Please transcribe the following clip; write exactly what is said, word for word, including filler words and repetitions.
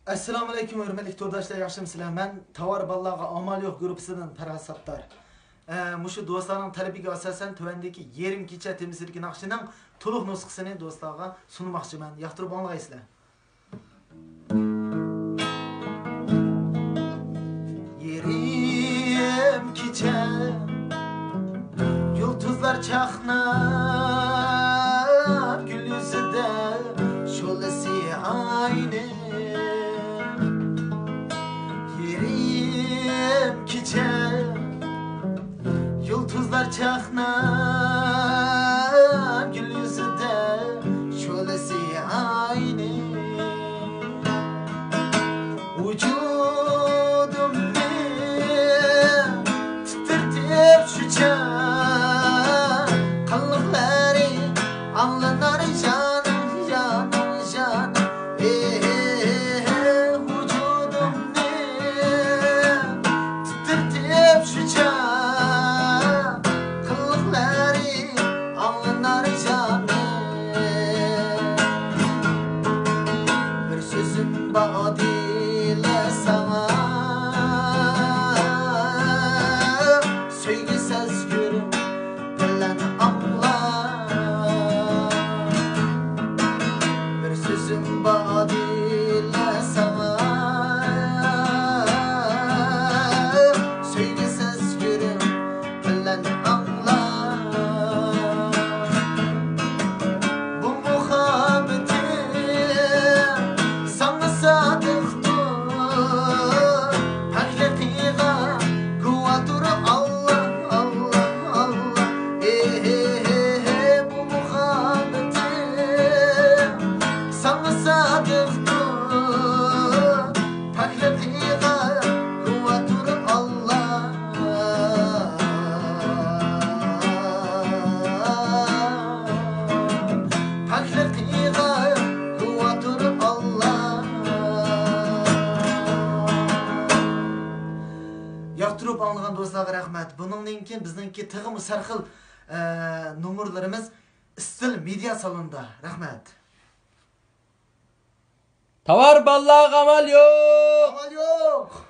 Assalamu alaykum hörmətlik tordashlar, yaxshimisizlar? Men tovar ballarga amal yo'q gruppasidan Farhod Sattar. Mushu do'stlarning talabiga asosan tuvandagi yerim kecha temsilki naqshining to'liq nusxasini do'stlarga sunmoqchiman. Yoqtirib olgaysizlar. Yerim kecha yulduzlar chaqnab gul yuzida şolasi aynı. Kecha yulduzlar çaqnab gül yüzüde şölesi aynı. Vücudumni titrtib şucha qalliqlari anlanar canım canım canım. Yaktırıp anlayan dostlarga rahmet. Bunundan keyin bizningki tig'im sarxil numurlarimiz istil media salonida. Rahmet. Tovar ballar amal yo'q. Amal yo'q.